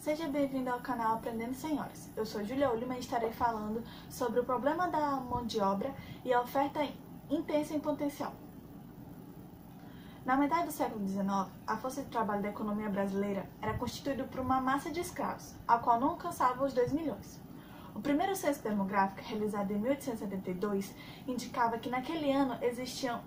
seja bem-vindo ao canal Aprendendo Senhoras. Eu sou Julia Ulima e estarei falando sobre o problema da mão de obra e a oferta intensa em potencial. Na metade do século XIX, a força de trabalho da economia brasileira era constituída por uma massa de escravos, a qual não alcançava os 2 milhões. O primeiro censo demográfico, realizado em 1872, indicava que naquele ano existiam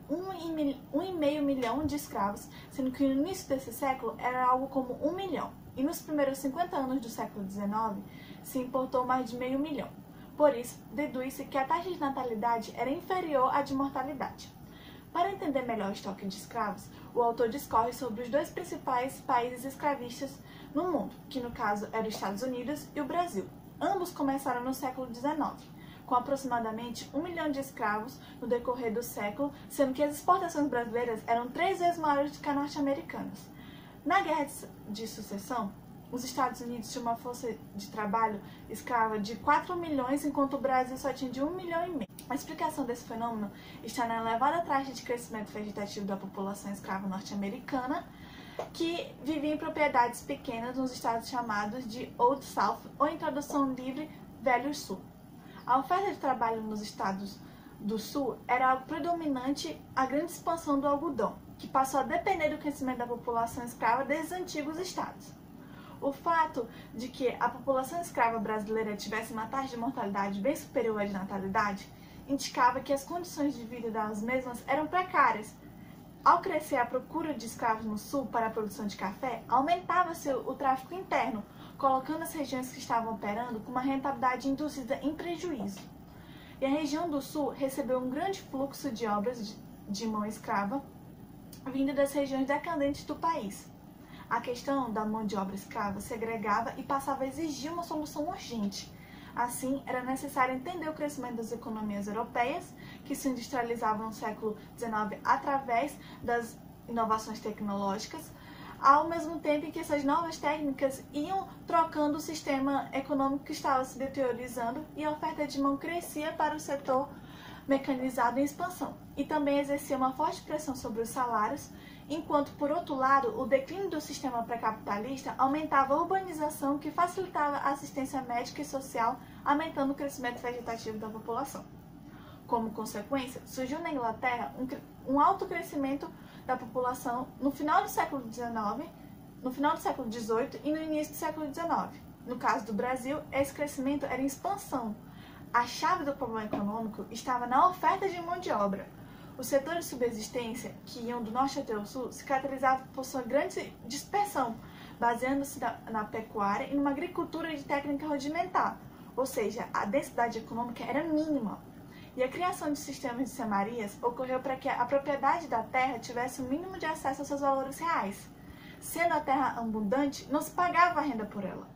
1,5 milhão de escravos, sendo que no início desse século era algo como 1 milhão, e nos primeiros 50 anos do século XIX se importou mais de meio milhão. Por isso, deduz-se que a taxa de natalidade era inferior à de mortalidade. Para entender melhor o estoque de escravos, o autor discorre sobre os 2 principais países escravistas no mundo, que no caso eram os Estados Unidos e o Brasil. Ambos começaram no século XIX, com aproximadamente 1 milhão de escravos no decorrer do século, sendo que as exportações brasileiras eram 3 vezes maiores do que as norte-americanas. Na Guerra de Sucessão, os Estados Unidos tinham uma força de trabalho escrava de 4 milhões, enquanto o Brasil só tinha de 1,5 milhão. A explicação desse fenômeno está na elevada taxa de crescimento vegetativo da população escrava norte-americana, que vivia em propriedades pequenas nos estados chamados de Old South, ou em tradução livre, Velho Sul. A oferta de trabalho nos estados do Sul era algo predominante à grande expansão do algodão, que passou a depender do crescimento da população escrava desde os antigos estados. O fato de que a população escrava brasileira tivesse uma taxa de mortalidade bem superior à de natalidade indicava que as condições de vida das mesmas eram precárias. Ao crescer a procura de escravos no sul para a produção de café, aumentava-se o tráfico interno, colocando as regiões que estavam operando com uma rentabilidade induzida em prejuízo. E a região do sul recebeu um grande fluxo de obras de mão escrava vindo das regiões decadentes do país. A questão da mão de obra escrava segregava e passava a exigir uma solução urgente. Assim, era necessário entender o crescimento das economias europeias, que se industrializavam no século XIX através das inovações tecnológicas, ao mesmo tempo em que essas novas técnicas iam trocando o sistema econômico que estava se deteriorizando e a oferta de mão crescia para o setor mecanizado em expansão, e também exercia uma forte pressão sobre os salários, enquanto, por outro lado, o declínio do sistema pré-capitalista aumentava a urbanização, que facilitava a assistência médica e social, aumentando o crescimento vegetativo da população. Como consequência, surgiu na Inglaterra um alto crescimento da população no final do século XIX, no final do século XVIII e no início do século XIX. No caso do Brasil, esse crescimento era em expansão. A chave do problema econômico estava na oferta de mão de obra. Os setores de subsistência, que iam do norte até o sul, se caracterizavam por sua grande dispersão, baseando-se na pecuária e numa agricultura de técnica rudimentar, ou seja, a densidade econômica era mínima. E a criação de sistemas de semarias ocorreu para que a propriedade da terra tivesse o mínimo de acesso aos seus valores reais. Sendo a terra abundante, não se pagava a renda por ela.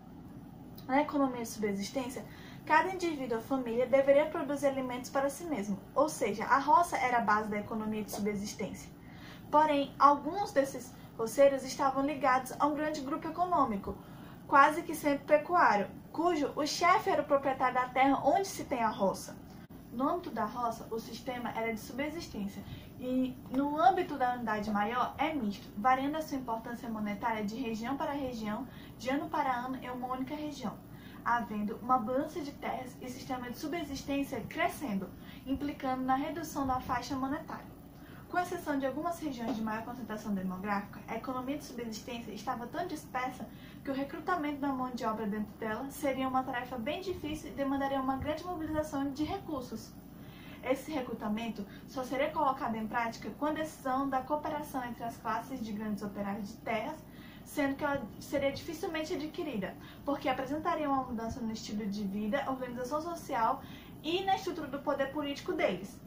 Na economia de subsistência, cada indivíduo ou família deveria produzir alimentos para si mesmo, ou seja, a roça era a base da economia de subsistência. Porém, alguns desses roceiros estavam ligados a um grande grupo econômico, quase que sempre pecuário, cujo o chefe era o proprietário da terra onde se tem a roça. No âmbito da roça, o sistema era de subsistência e, no âmbito da unidade maior, é misto, variando a sua importância monetária de região para região, de ano para ano em uma única região, havendo uma balança de terras e sistema de subsistência crescendo, implicando na redução da faixa monetária. Com exceção de algumas regiões de maior concentração demográfica, a economia de subsistência estava tão dispersa que o recrutamento da mão de obra dentro dela seria uma tarefa bem difícil e demandaria uma grande mobilização de recursos. Esse recrutamento só seria colocado em prática com a decisão da cooperação entre as classes de grandes operários de terras, sendo que ela seria dificilmente adquirida, porque apresentaria uma mudança no estilo de vida, organização social e na estrutura do poder político deles.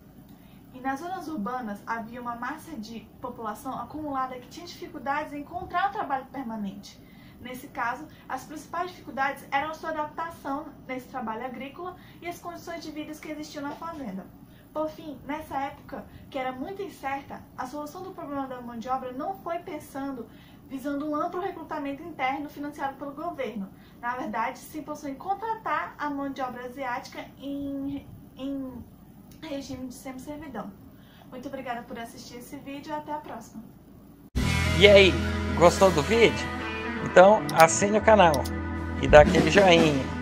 E nas zonas urbanas havia uma massa de população acumulada que tinha dificuldades em encontrar um trabalho permanente. Nesse caso, as principais dificuldades eram a sua adaptação nesse trabalho agrícola e as condições de vida que existiam na fazenda. Por fim, nessa época, que era muito incerta, a solução do problema da mão de obra não foi visando um amplo recrutamento interno financiado pelo governo. Na verdade, se pensou em contratar a mão de obra asiática em regime de semi-servidão. Muito obrigada por assistir esse vídeo e até a próxima. E aí, gostou do vídeo? Então assine o canal. e dá aquele joinha.